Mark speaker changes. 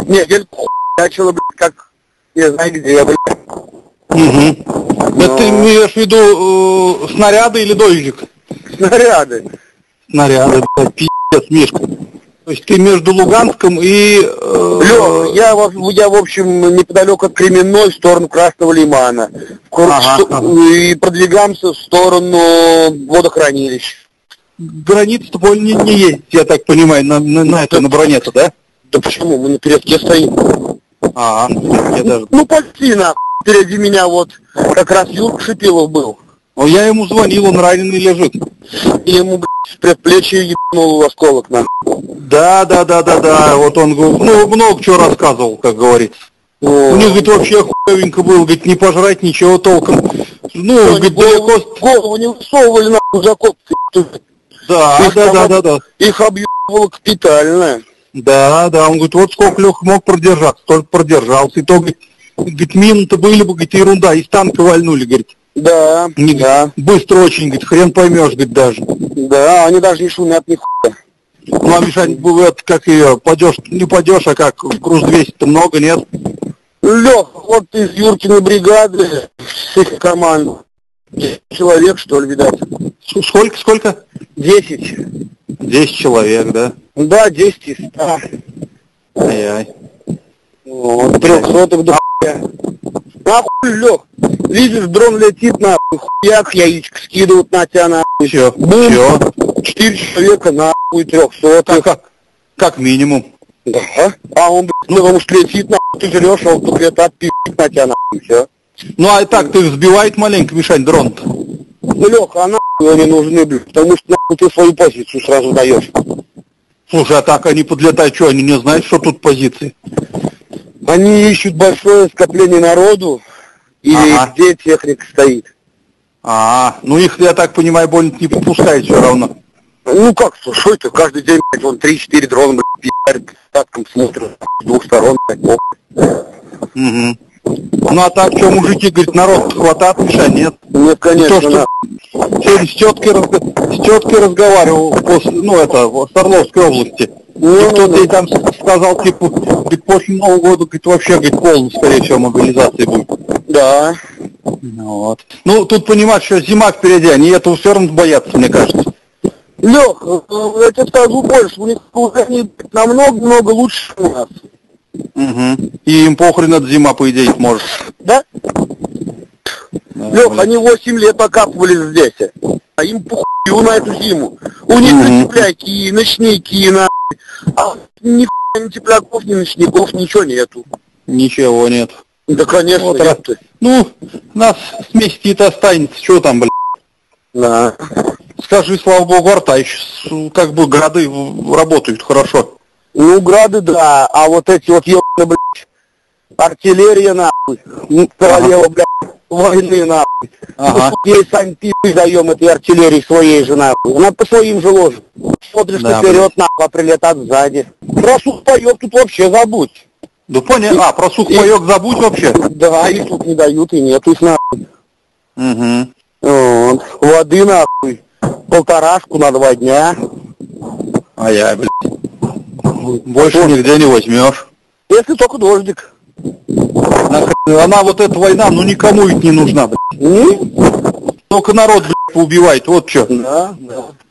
Speaker 1: Не, вельку начало, блядь, как, не знаю где, блядь.
Speaker 2: Угу. Это ты имеешь в виду снаряды или дождик?
Speaker 1: Снаряды.
Speaker 2: Снаряды, блядь, пиздец, Мишка. То есть ты между Луганском и...
Speaker 1: Лёх, я, в общем, неподалеку от Кременной, в сторону Красного Лимана. И продвигаемся в сторону водохранилищ.
Speaker 2: Граница-то больше не есть, я так понимаю, на броне-то, да?
Speaker 1: Да почему? Мы на передке стоим.
Speaker 2: Я даже...
Speaker 1: Ну, почти, нахуй. Впереди меня вот как раз Юрка Шипилов был.
Speaker 2: Я ему звонил, он раненый лежит.
Speaker 1: И ему, блядь, в предплечье ебанул осколок, нахуй.
Speaker 2: Да, вот он, много чего рассказывал, как говорится. У них, говорит, вообще хуевенько было, говорит, не пожрать ничего толком. Говорит,
Speaker 1: голову не высовывали, нахуй, за кот.
Speaker 2: Да.
Speaker 1: Их объебывало капитально.
Speaker 2: Да, он говорит, вот сколько Леха мог продержаться, столько продержался. И то, говорит, мины-то были бы, говорит, ерунда, из танка вальнули, говорит.
Speaker 1: Да.
Speaker 2: Быстро очень, говорит, хрен поймешь, говорит, даже.
Speaker 1: Да, они даже не шумят, ни хуя.
Speaker 2: Ну, а Мишань, это как ее, не падешь, а как, груз 200-то много, нет?
Speaker 1: Лех, вот из Юркиной бригады, с их команд, 10 человек, что ли, видать.
Speaker 2: Сколько?
Speaker 1: 10.
Speaker 2: 10 человек, да?
Speaker 1: Да, 10 из 100.
Speaker 2: Ай-яй.
Speaker 1: Вот, 300-х до хуя. Нахуй, Лех, видишь, дрон летит, нахуй, хуяк, яичко скидывают на тебя, нахуй.
Speaker 2: Все.
Speaker 1: 4 человека, нахуй, 300-х.
Speaker 2: Как минимум.
Speaker 1: Да. А он, блядь, потому что летит, нахуй, ты жрешь, а он только это отпи***т на тебя, нахуй, все.
Speaker 2: Ну, а так ты сбивает маленько, Мишань, дрон-то?
Speaker 1: Ну, Леха, а нахуй они нужны, блядь, потому что, нахуй, ты свою позицию сразу даешь.
Speaker 2: Слушай, а так они подлетают, что, они не знают, что тут позиции?
Speaker 1: Они ищут большое скопление народу, или где техника стоит.
Speaker 2: Ну их, я так понимаю, больно не подпускает все равно.
Speaker 1: Ну как, что это, каждый день, блядь, вон 3-4 дрона, блядь, пи***ят, татком смотрят, с двух сторон, блядь,
Speaker 2: Угу. Ну а так, что, мужики, говорит, народ хватает, Миша, нет?
Speaker 1: Нет, конечно,
Speaker 2: то, что сегодня с теткой разговаривал, в Орловской области. И кто-то ей там сказал, типа, говорит, после Нового года, говорит, вообще, говорит, полная, скорее всего, мобилизация будет. Да. Вот. Ну, тут понимать, что зима впереди, они этого все равно боятся, мне кажется.
Speaker 1: Лех, я тебе скажу больше, у них они намного лучше у нас.
Speaker 2: Угу. И им похрен от зима, по идее, может.
Speaker 1: Да? Лех, они 8 лет окапывались здесь, а им похуй на эту зиму. У них тепляки, ночники, а ни тепляков, ни ночников, ничего нету.
Speaker 2: Ничего нет.
Speaker 1: Да, конечно,
Speaker 2: вот нет. Ну, нас сместит останется, что там, блядь. Да. Скажи, слава богу, арта еще, как бы, грады работают хорошо.
Speaker 1: Ну, грады, да, а вот эти вот ебаные, блядь, артиллерия, нахуй, королева, блядь, войны, нахуй. Ей сами пи***й даем этой артиллерии своей же, нахуй. Она по своим же ложит. Смотришь наперед, нахуй, а прилетат сзади. Про сухпайок тут вообще забудь.
Speaker 2: Да понятно, про сухпайок забудь вообще?
Speaker 1: Да, их тут не дают и нету их, нахуй.
Speaker 2: Угу.
Speaker 1: Вот. Воды, нахуй, 1,5 на 2 дня.
Speaker 2: Ай-яй, блядь. Больше нигде не возьмешь.
Speaker 1: Если только дождик.
Speaker 2: Она вот эта война, ну никому ведь не нужна, блядь. Только народ, блядь, поубивает, вот что.
Speaker 1: Да.